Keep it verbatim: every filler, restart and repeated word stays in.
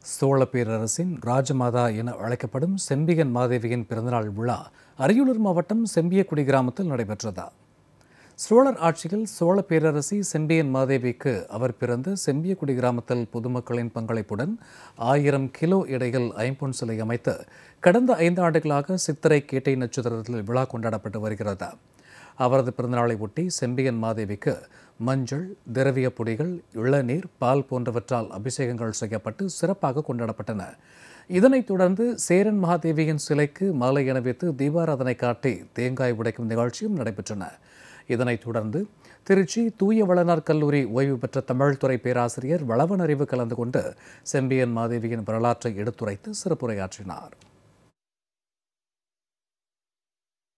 சோழ பேரரசின் ராஜமாதா என அழைக்கப்படும் செம்பியன் மாதேவியின் பிறந்தநாள் விழா அரியலூர் மாவட்டம் செம்பியக்குடி கிராமத்தில் நடைபெற்றது. சோழர் ஆட்சியில் சோழ பேரரசி செம்பியன் மாதேவிக்கு அவர் பிறந்த செம்பியக்குடி கிராமத்தில் பொதுமக்களின் பங்களிப்புடன் ஆயிரம் கிலோ எடையில் ஐம்பொன் சிலை அமைத்து கடந்த ஐந்து ஆண்டுகளாக சித்திரை கேட்டை நட்சத்திரத்தில் விழா கொண்டாடப்பட்டு வருகிறது. அவரது பிறந்தநாளை ஒட்டி செம்பியன் மாதேவிக்கு மஞ்சள், திரவிய பொடிகள், இளநீர், பால் போன்றவற்றால் அபிஷேகங்கள் செய்யப்பட்டு சிறப்பாக கொண்டாடப்பட்டன. இதனைத் தொடர்ந்து சேரன் மகாதேவியின் சிலைக்கு மாலை அணிவித்து தீபாராதனை காட்டி தேங்காய் உடைக்கும் நிகழ்ச்சியும் நடைபெற்றன. இதனைத் தொடர்ந்து திருச்சி தூய வளனார் கல்லூரி ஓய்வு பெற்ற தமிழ்துறை பேராசிரியர் வளவன் அறிவு கலந்து கொண்டு செம்பியன் மாதேவியின் வரலாற்றை எடுத்துரைத்து சிறப்புரையாற்றினார்.